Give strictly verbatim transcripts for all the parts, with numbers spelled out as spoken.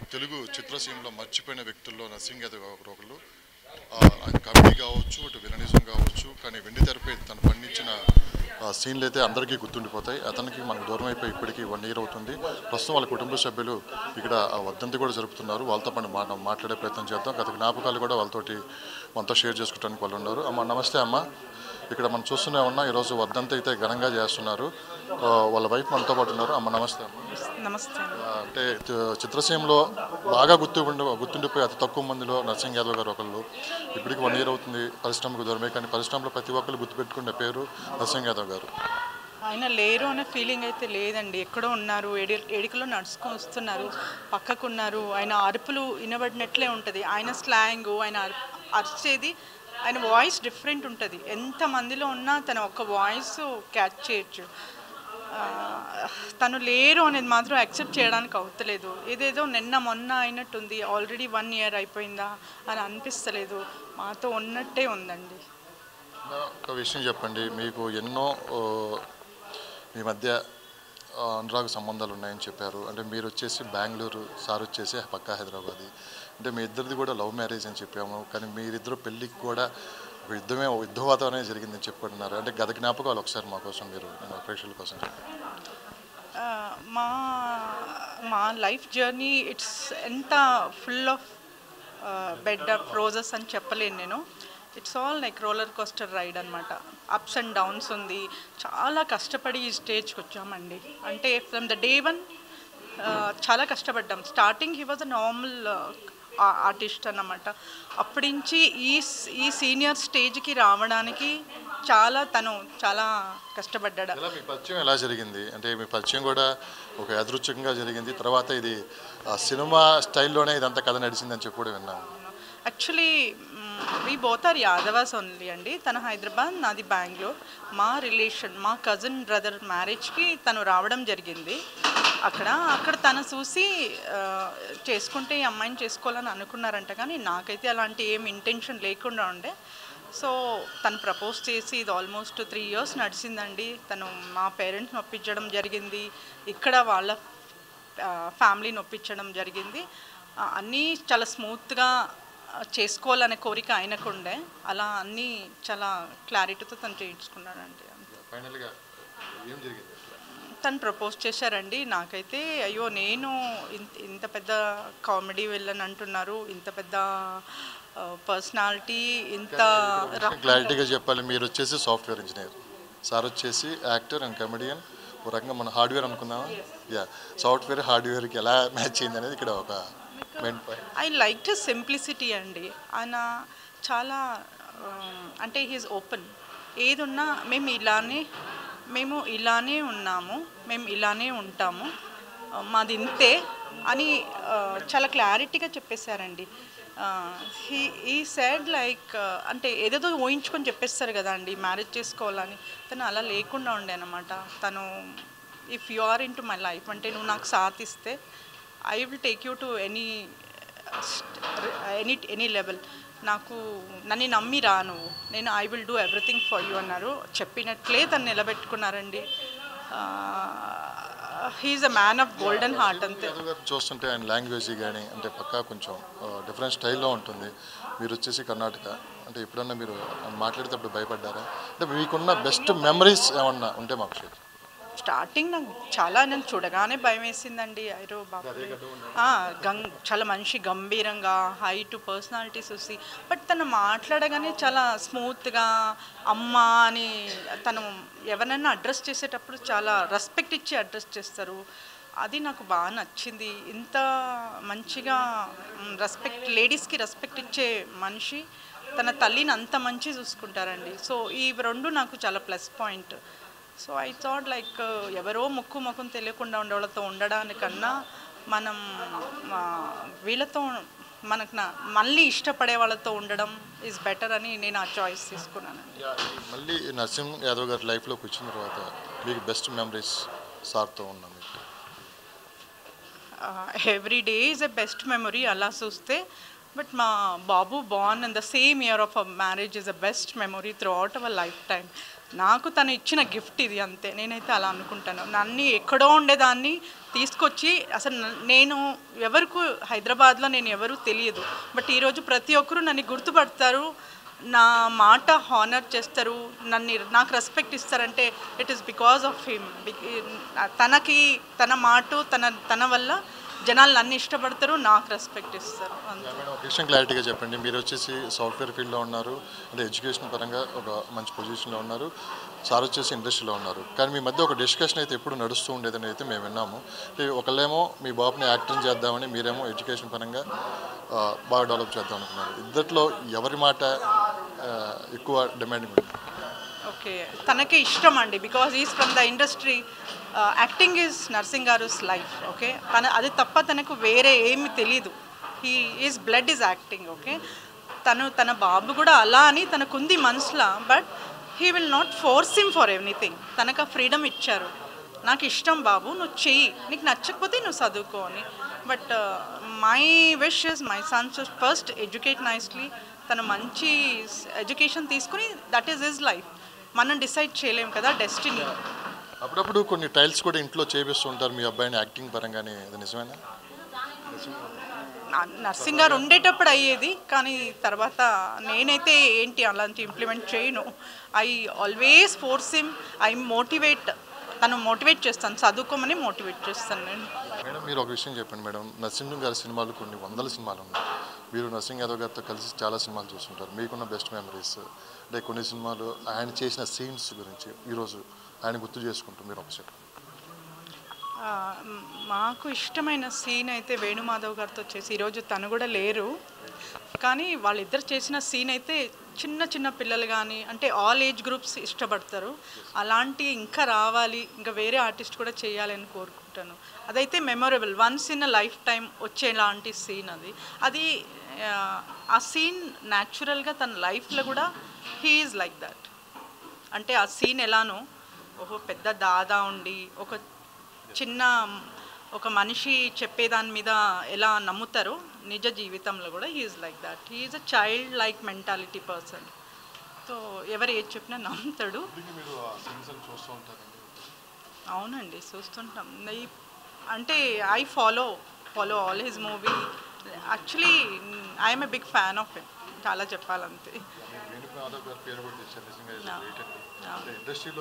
తెలుగు చిత్రసీమలో మర్చిపోయిన వ్యక్తుల్లో నర్సింగ్ యాదవ్ ఒకరు. కామెడీ కావచ్చు, ఇటు విలనిజం కావచ్చు, కానీ వెండి తెరపై తను పండించిన సీన్లు అయితే అందరికీ గుర్తుండిపోతాయి. అతనికి మనకు దూరం అయిపోయి ఇప్పటికీ వన్ ఇయర్ అవుతుంది. ప్రస్తుతం వాళ్ళ కుటుంబ సభ్యులు ఇక్కడ వర్ధంతి కూడా జరుపుతున్నారు. వాళ్ళతో పాటు మనం మాట్లాడే ప్రయత్నం చేద్దాం. గత జ్ఞాపకాలు కూడా వాళ్ళతోటి మనతో షేర్ చేసుకోవడానికి వాళ్ళు ఉన్నారు. అమ్మ నమస్తే. అమ్మ, ఇక్కడ మనం చూస్తూనే ఉన్నాం, ఈరోజు వర్ధంతి అయితే ఘనంగా చేస్తున్నారు. వాళ్ళ వైఫ్ మనతో పాటు ఉన్నారు. అమ్మ నమస్తే. నమస్తే. అంటే చిత్రసీమలో బాగా గుర్తు గుర్తుండిపోయి అతి తక్కువ మందిలో నర్సింగ్ యాదవ్ గారు ఒకళ్ళు. ఇప్పటికి వన్ ఇయర్ అవుతుంది పరిశ్రమకు దూరమే, కానీ పరిశ్రమలో ప్రతి ఒక్కరు గుర్తుపెట్టుకునే పేరు నర్సింగ్ యాదవ్ గారు. ఆయన లేరు అనే ఫీలింగ్ అయితే లేదండి. ఎక్కడో ఉన్నారు, ఎడి ఎడికలో నడుచుకొని వస్తున్నారు, పక్కకున్నారు. ఆయన అరుపులు వినబడినట్లే ఉంటుంది. ఆయన స్లాంగ్, ఆయన అరిచేది, ఆయన వాయిస్ డిఫరెంట్ ఉంటుంది. ఎంతమందిలో ఉన్నా తన ఒక్క వాయిస్ క్యాచ్ చేయొచ్చు. తను లేరు అనేది మాత్రం యాక్సెప్ట్ చేయడానికి అవుతలేదు. ఏదేదో నిన్న మొన్న అయినట్టుంది, ఆల్రెడీ వన్ ఇయర్ అయిపోయిందా అని అనిపిస్తలేదు. మాతో ఉన్నట్టే ఉందండి. ఒక విషయం చెప్పండి, మీకు ఎన్నో మీ మధ్య అనురాగ సంబంధాలు ఉన్నాయని చెప్పారు. అంటే మీరు వచ్చేసి బెంగళూరు, సార్ వచ్చేసి పక్కా హైదరాబాద్. అంటే మీ ఇద్దరిది కూడా లవ్ మ్యారేజ్ అని చెప్పాము, కానీ మీరిద్దరు పెళ్ళికి కూడా ఒక యుద్ధమే యుద్ధ వాతావరణమే జరిగిందని చెప్పుకుంటున్నారు. అంటే గత జ్ఞాపకాలు ఒకసారి మా కోసం మీరు ప్రేక్షకుల కోసం. మా మా లైఫ్ జర్నీ ఇట్స్ ఎంత full of bed of roses అని చెప్పలేను నేను. It's all like roller coaster ride అనమాట. అప్స్ అండ్ డౌన్స్ ఉంది. చాలా కష్టపడి ఈ స్టేజ్కి వచ్చామండి. అంటే ఫ్రమ్ ద డే వన్ చాలా కష్టపడ్డాం. Starting he was a normal artist అన్నమాట. అప్పటి నుంచి ఈ ఈ సీనియర్ స్టేజ్కి రావడానికి చాలా తను చాలా కష్టపడ్డాడు. మీ పరిచయం ఎలా జరిగింది? అంటే మీ పరిచయం కూడా ఒక యాదృచ్ఛికంగా జరిగింది, తర్వాత ఇది సినిమా స్టైల్లోనే ఇదంతా కథ నడిచిందని చెప్పి కూడా విన్నాము. Actually we both are Yadavas only అండి. తన హైదరాబాద్, నాది బెంగళూరు. మా రిలేషన్, మా కజిన్ బ్రదర్ మ్యారేజ్కి తను రావడం జరిగింది. అక్కడ అక్కడ తను చూసి చేసుకుంటే ఈ అమ్మాయిని చేసుకోవాలని అనుకున్నారంట, కానీ నాకైతే అలాంటి ఏం ఇంటెన్షన్ లేకుండా ఉండే. సో తను ప్రపోజ్ చేసి ఇది ఆల్మోస్ట్ త్రీ ఇయర్స్ నడిచిందండి. తను మా పేరెంట్స్ని ఒప్పించడం జరిగింది, ఇక్కడ వాళ్ళ ఫ్యామిలీని ఒప్పించడం జరిగింది. అన్నీ చాలా స్మూత్గా చేసుకోవాలనే కోరిక ఆయనకుండే. అలా అన్నీ చాలా క్లారిటీతో తను చేయించుకున్నాడండి. తను ప్రపోజ్ చేశారండి. నాకైతే అయ్యో, నేను ఇంత ఇంత పెద్ద కామెడీ వెళ్ళని అంటున్నారు, ఇంత పెద్ద పర్సనాలిటీ, ఇంత క్లారిటీగా చెప్పాలి. మీరు వచ్చేసి సాఫ్ట్వేర్ ఇంజనీర్, సార్ వచ్చేసి యాక్టర్ అండ్ కమెడియన్. ఒక రకంగా మన హార్డ్వేర్ అనుకుందామా? యా, సాఫ్ట్వేర్ హార్డ్వేర్కి ఎలా మ్యాచ్ అయింది అనేది ఇక్కడ ఒక main point. I like to simplicity అండి. ఆయన చాలా అంటే హీఈస్ ఓపెన్. ఏది ఉన్నా మేము ఇలానే మేము ఇలానే ఉన్నాము, మేము ఇలానే ఉంటాము, మాది ఇంతే అని చాలా క్లారిటీగా చెప్పేశారండి. హీ ఈ సెడ్ లైక్ అంటే ఏదేదో ఊహించుకొని చెప్పేస్తారు కదా అండి మ్యారేజ్ చేసుకోవాలని. తను అలా లేకుండా ఉండే అనమాట. తను if you are into my life అంటే నువ్వు నాకు సాత్ ఇస్తే I will take you to any any any level. నాకు నన్ను నమ్మి రా నువ్వు, నేను I will do everything for you అన్నారు. చెప్పినట్లే తను నిలబెట్టుకున్నారండి. He's a man of golden heart. అంతే. చూస్తుంటే ఆయన లాంగ్వేజ్ కానీ అంటే పక్కా కొంచెం డిఫరెంట్ స్టైల్లో ఉంటుంది. మీరు వచ్చేసి కర్ణాటక. అంటే ఎప్పుడన్నా మీరు మాట్లాడేటప్పుడు భయపడ్డారా? అంటే మీకున్న బెస్ట్ మెమరీస్ ఏమన్నా ఉంటే మాకు షేర్. స్టార్టింగ్ నాకు చాలా, నేను చూడగానే భయం వేసిందండి. ఐరో బాబు గం చాలా మనిషి గంభీరంగా, హైట్, పర్సనాలిటీ చూసి. బట్ తను మాట్లాడగానే చాలా స్మూత్గా అమ్మ అని, తను ఎవరైనా అడ్రస్ చేసేటప్పుడు చాలా రెస్పెక్ట్ ఇచ్చి అడ్రస్ చేస్తారు. అది నాకు బాగా నచ్చింది. ఇంత మంచిగా రెస్పెక్ట్, లేడీస్కి రెస్పెక్ట్ ఇచ్చే మనిషి తన తల్లిని అంత మంచి చూసుకుంటారండి. సో ఈ రెండు నాకు చాలా plus point. So I thought like ఎవరో ముక్కు ముఖం తెలియకుండా ఉండే వాళ్ళతో ఉండడానికన్నా మనం వీళ్ళతో మనకు మళ్ళీ ఇష్టపడే వాళ్ళతో ఉండడం ఈజ్ బెటర్ అని నేను ఆ చాయిస్ తీసుకున్నానండి. మళ్ళీ నర్సింగ్ యాదవ్ గారి లైఫ్లోకి వచ్చిన తర్వాత మీకు బెస్ట్ మెమరీస్ సార్తో ఉన్నాం? Every day is a best memory అలా చూస్తే. బట్ మా బాబు born and the same year of our marriage is the best memory throughout our lifetime. నాకు తను ఇచ్చిన గిఫ్ట్ ఇది అంతే, నేనైతే అలా అనుకుంటాను. నన్ను ఎక్కడో ఉండేదాన్ని తీసుకొచ్చి అసలు న- నేను ఎవరికి హైదరాబాద్లో నేను ఎవరు తెలియదు, బట్ ఈరోజు ప్రతి ఒక్కరూ నన్ను గుర్తుపడతారు, నా మాట హానర్ చేస్తారు, నన్ను నాకు రెస్పెక్ట్ ఇస్తారంటే it is because of him. తనకి తన మాట తన తన వల్ల జనాలు నన్ను ఇష్టపడతారు, నాకు రెస్పెక్ట్ ఇస్తారు అంతే. మేడం ఒక విషయం క్లారిటీగా చెప్పండి. మీరు వచ్చేసి సాఫ్ట్వేర్ ఫీల్డ్లో ఉన్నారు, అంటే ఎడ్యుకేషన్ పరంగా ఒక మంచి పొజిషన్లో ఉన్నారు, సార్ వచ్చేసి ఇండస్ట్రీలో ఉన్నారు. కానీ మీ మధ్య ఒక డిస్కషన్ అయితే ఎప్పుడు నడుస్తూ ఉండేదని అయితే మేము విన్నాము. అంటే ఒకళ్ళేమో మీ బాబుని యాక్టింగ్ చేద్దామని, మీరేమో ఎడ్యుకేషన్ పరంగా ఆ, బాగా డెవలప్ చేద్దాం అనుకున్నారు. ఇద్దట్లో ఎవరి మాట ఆ, ఎక్కువ డిమాండింగ్ ఉంది? ఓకే, తనకి ఇష్టం అండి, because is from the industry. Acting is Narsing గారుస్ లైఫ్. ఓకే, తన అది తప్ప తనకు వేరే ఏమి తెలీదు. He is blood is acting. Okay, తను తన బాబు కూడా అలా అని తనకుంది మనసులో, but he will not force him for anything. తనకు ఆ ఫ్రీడమ్ ఇచ్చారు, నాకు ఇష్టం బాబు నువ్వు చెయ్యి, నీకు నచ్చకపోతే నువ్వు చదువుకో అని. But my wish is my son to first educate nicely. తను మంచి ఎడ్యుకేషన్ తీసుకుని దట్ ఈస్ హిజ్ లైఫ్. మనం డిసైడ్ చేయలేం కదా డెస్టినీ. అప్పుడప్పుడు కొన్ని ట్రయల్స్ కూడా ఇంట్లో చేపిస్తూ ఉంటారు మీ అబ్బాయిని యాక్టింగ్ పరంగానే, అది నిజమేనా? నర్సింగ్ గారు ఉండేటప్పుడు అయ్యేది, కానీ తర్వాత నేనైతే ఏంటి అలాంటి ఇంప్లిమెంట్ చేయను. I always force him, I motivate, తను మోటివేట్ చేస్తాను, చదువుకోమని మోటివేట్ చేస్తాను నేను. మేడం మీరు ఒక విషయం చెప్పండి మేడం. నరసింహ గారి సినిమాలు కొన్ని వందల సినిమాలు ఉన్నాయి. మీరు నరసింహ యాదవ్ గారితో కలిసి చాలా సినిమాలు చూస్తుంటారు. మీకున్న బెస్ట్ మెమరీస్ అంటే కొన్ని సినిమాలు ఆయన చేసిన సీన్స్ గురించి ఈరోజు ఆయన గుర్తు చేసుకుంటూ మీరు ఒక చెప్పండి. ఆ, మ్, మాకు ఇష్టమైన సీన్ అయితే వేణుమాధవ్ గారితో చేసి, ఈరోజు తను కూడా లేరు, కానీ వాళ్ళిద్దరు చేసిన సీన్ అయితే చిన్న చిన్న పిల్లలు కానీ అంటే ఆల్ ఏజ్ గ్రూప్స్ ఇష్టపడతారు. అలాంటి ఇంకా రావాలి, ఇంకా వేరే ఆర్టిస్ట్ కూడా చేయాలి అని కోరుకుంటాను. అదైతే memorable, once in a lifetime వచ్చేలాంటి సీన్ అది. అది ఆ, ఆ సీన్ న్యాచురల్గా తన లైఫ్లో కూడా హీ ఈజ్ లైక్ దట్. అంటే ఆ సీన్ ఎలానో ఓహో పెద్ద దాదా ఉండి ఒక చిన్న ఒక మనిషి చెప్పేదాని మీద ఎలా నమ్ముతారో నిజ జీవితంలో కూడా he is like that. He is a child like mentality person. So ఎవరు ఏది చెప్పినా నమ్ముతాడు. అవునండి చూస్తుంటాం. ఈ- అంటే I follow follow all his movie. Actually I'm a big fan of him, చాలా చెప్పాలంతే. ఇండస్ట్రీలో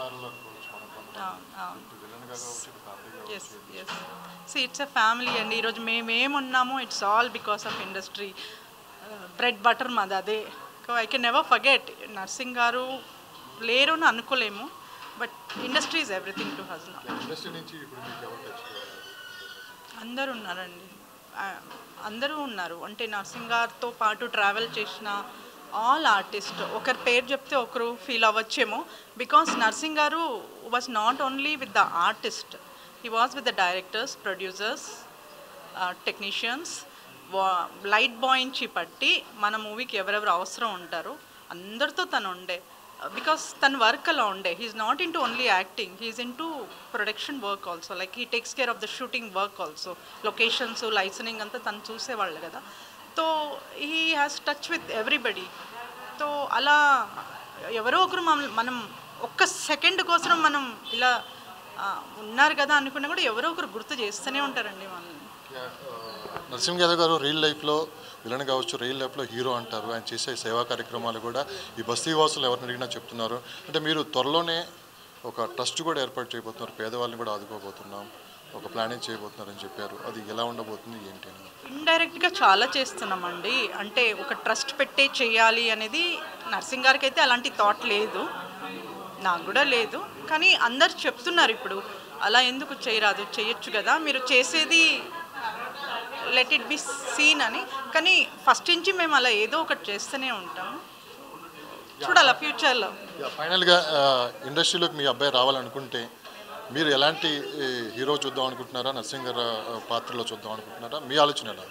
S S C it's a family అండి. ఈరోజు మేమేమున్నామో it's all because of industry. Bread butter మాది అదే. I can never forget. Narsing గారు లేరు అని అనుకోలేము, but industry is everything to us now. Industry నుంచి ఇప్పుడు మీకు ఎవరు తెచ్చుకోవాలి? అందరూ ఉన్నారండి, ఆ, అందరూ ఉన్నారు. అంటే నర్సింగ్ గారితో పాటు ట్రావెల్ చేసిన ఆల్ ఆర్టిస్ట్, ఒకరి పేరు చెప్తే ఒకరు ఫీల్ అవ్వచ్చేమో, బికాస్ నర్సింగ్ గారు was not only with the artist, he was with the directors, producers, technicians, light boy నుంచి పట్టి మన మూవీకి ఎవరెవరు అవసరం ఉంటారో అందరితో తను ఉండే. బికాస్ తన వర్క్ అలా ఉండే. He's not into only acting, he's into production work also. Like he takes care of the shooting work also. Locations, liaisoning అంతా తను చూసేవాళ్ళు కదా. So he has touch with everybody. So అలా ఎవరో ఒకరు మనం మనం ఒక్క సెకండ్ కోసం మనం ఇలా ఆ, ఉన్నారు కదా అనుకున్నా కూడా ఎవరో ఒకరు గుర్తు చేస్తూనే ఉంటారండి మనల్ని. నరసింహ యాదవ్ గారు రియల్ లైఫ్లో విలన్ కావచ్చు, రియల్ లైఫ్లో హీరో అంటారు. ఆయన చేసే సేవా కార్యక్రమాలు కూడా ఈ బస్తీ వాసులు ఎవరిని అడిగినా చెప్తున్నారు. అంటే మీరు త్వరలోనే ఒక ట్రస్ట్ కూడా ఏర్పాటు చేయబోతున్నారు, పేదవాళ్ళని కూడా ఆదుకోబోతున్నాం, ఒక ప్లానింగ్ చేయబోతున్నారని చెప్పారు. అది ఎలా ఉండబోతుంది ఏంటి అని? ఇండైరెక్ట్గా చాలా చేస్తున్నామండి. అంటే ఒక ట్రస్ట్ పెట్టే చేయాలి అనేది నర్సింగ్ గారికి అయితే అలాంటి థాట్ లేదు, నాకు కూడా లేదు. కానీ అందరు చెప్తున్నారు ఇప్పుడు అలా ఎందుకు చేయరాదు, చేయొచ్చు కదా, మీరు చేసేది లెట్ ఇట్ బి సీన్ అని. కానీ ఫస్ట్ నుంచి మేము అలా ఏదో ఒకటి చేస్తూనే ఉంటాము. చూడాలి ఫ్యూచర్లో. ఫైనల్గా ఇండస్ట్రీలోకి మీ అబ్బాయి రావాలనుకుంటే మీరు ఎలాంటి హీరో చూద్దాం అనుకుంటున్నారా, నరసింహ గారి పాత్రలో చూద్దాం అనుకుంటున్నారా? మీ ఆలోచన ఎలా?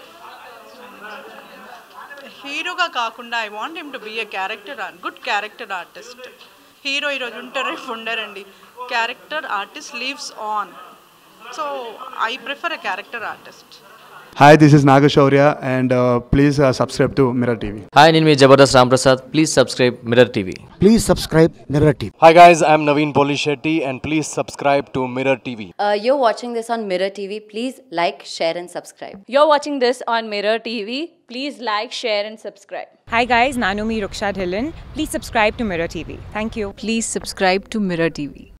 హీరోగా కాకుండా I want him to be a character, good character artist. Hero ఈరోజు ఉంటారు, రేపు ఉండరండి. Character artist lives on. So I prefer a character artist. Hi, this is Nagashaurya, and uh, please uh, subscribe to Mirror T V. Hi, name is Jabardast Ramprasad. Please subscribe Mirror T V. Please subscribe Mirror T V. Hi guys, I'm Naveen Polishetty and please subscribe to Mirror T V. Uh, you're watching this on Mirror T V. Please like, share, and subscribe. You're watching this on Mirror T V. Please like, share, and subscribe. Hi guys, Nanomi Ruksha Dhillon. Please subscribe to Mirror T V. Thank you. Please subscribe to Mirror T V.